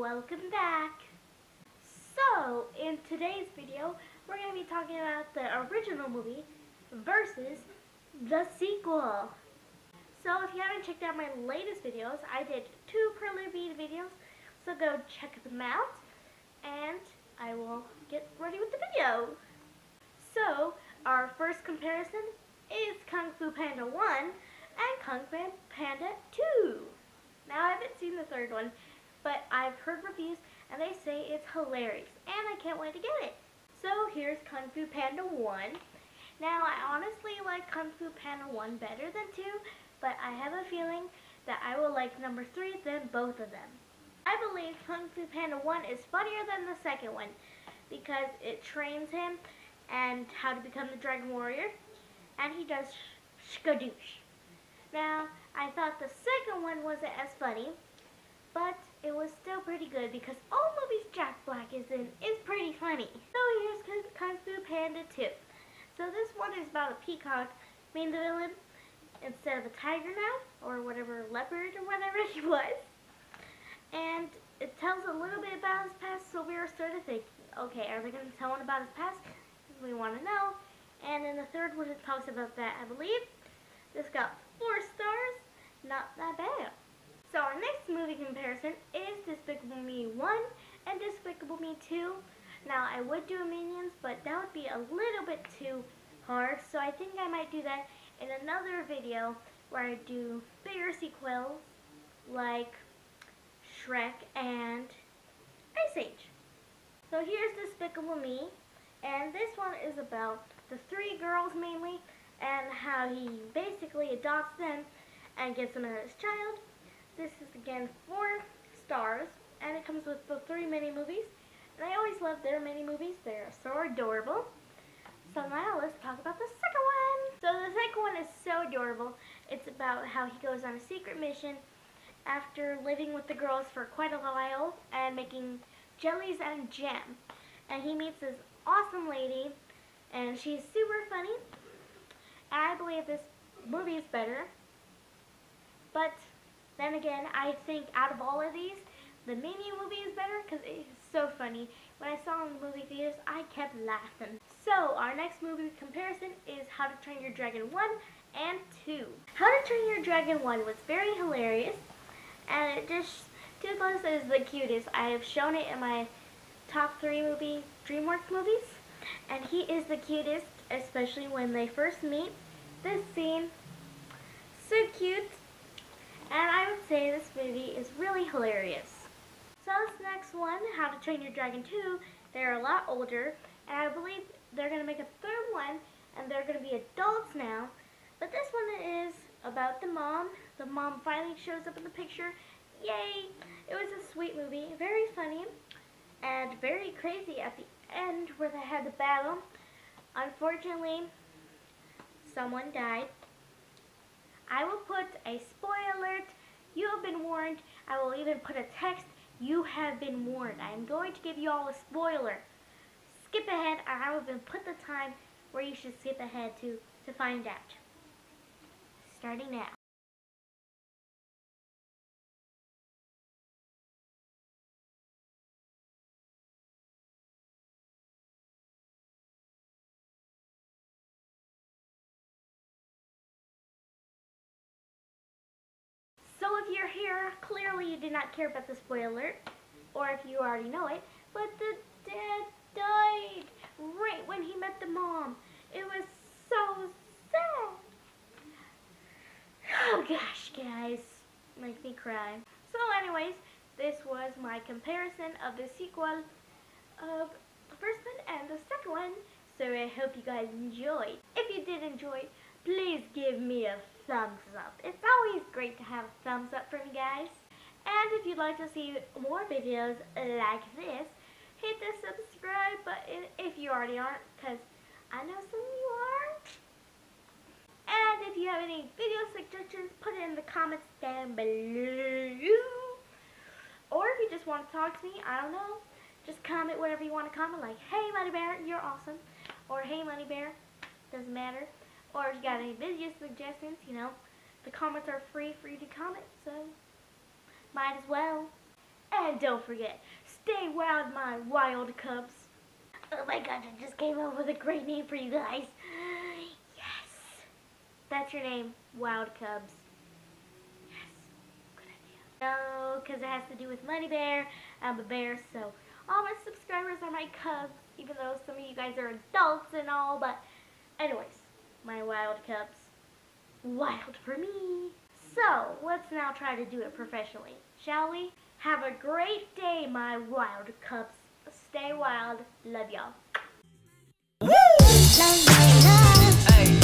welcome back. So, in today's video, we're going to be talking about the original movie versus the sequel. So, if you haven't checked out my latest videos, I did 2 preliminary videos, so go check them out, and I will get ready with the video. So, our first comparison is Kung Fu Panda 1 and Kung Fu Panda 2. Now, I haven't seen the third one, but I've heard reviews and they say it's hilarious and I can't wait to get it. So here's Kung Fu Panda 1. Now I honestly like Kung Fu Panda 1 better than 2, but I have a feeling that I will like number 3 than both of them. I believe Kung Fu Panda 1 is funnier than the second one because it trains him and how to become the Dragon Warrior, and he does skadoosh. Now I thought the second one wasn't as funny, but it was still pretty good because all movies Jack Black is in is pretty funny. So here's Kung Fu Panda 2. So this one is about a peacock being the villain instead of a tiger now, or whatever, leopard or whatever he was. And it tells a little bit about his past, so we were sort of thinking, okay, are they going to tell one about his past? We want to know. And in the third one it talks about that, I believe. This got 4 stars, not that bad. So our next movie comparison is Despicable Me 1 and Despicable Me 2. Now I would do a Minions, but that would be a little bit too hard, so I think I might do that in another video where I do bigger sequels like Shrek and Ice Age. So here's Despicable Me, and this one is about the 3 girls mainly and how he basically adopts them and gets them as his child. This is again 4 stars, and it comes with the 3 mini movies. And I always love their mini movies. They're so adorable. So now let's talk about the second one. So the second one is so adorable. It's about how he goes on a secret mission after living with the girls for quite a while and making jellies and jam. And he meets this awesome lady, and she's super funny. And I believe this movie is better. But then again, I think out of all of these, the mini movie is better because it is so funny. When I saw it in the movie theaters, I kept laughing. So our next movie comparison is How to Train Your Dragon 1 and 2. How to Train Your Dragon 1 was very hilarious, and it just, Toothless is the cutest. I have shown it in my top 3 DreamWorks movies, and he is the cutest, especially when they first meet. This scene, so cute. And I would say this movie is really hilarious. So this next one, How to Train Your Dragon 2, they're a lot older, and I believe they're going to make a third one, and they're going to be adults now. But this one is about the mom. The mom finally shows up in the picture. Yay! It was a sweet movie, very funny, and very crazy at the end where they had the battle. Unfortunately, someone died. I will put a spoiler alert. You have been warned. I will even put a text. You have been warned. I am going to give you all a spoiler. Skip ahead. I will even put the time where you should skip ahead to find out. Starting now. So if you're here, clearly you did not care about the spoiler, or if you already know it, but the dad died right when he met the mom. It was so sad. Oh gosh, guys, make me cry. So anyways, this was my comparison of the sequel of the first one and the second one. So I hope you guys enjoyed. If you did enjoy, please give me a thumbs up. It's always great to have a thumbs up from you guys. And if you'd like to see more videos like this, hit the subscribe button if you already aren't, because I know some of you are. And if you have any video suggestions, put it in the comments down below. Or if you just want to talk to me, I don't know, just comment whatever you want to comment, like, hey Money Bear, you're awesome. Or hey Money Bear, doesn't matter. Or if you got any video suggestions, the comments are free for you to comment, so might as well. And don't forget, stay wild, my wild cubs. Oh my gosh, I just came up with a great name for you guys. Yes. That's your name, Wild Cubs. Yes. Good idea. No, because it has to do with Money Bear. I'm a bear, so all my subscribers are my cubs, even though some of you guys are adults and all, but anyways, my Wild Cubs. Wild for me. So, let's now try to do it professionally, shall we? Have a great day, my Wild Cubs. Stay wild. Love y'all. Woo! Hey.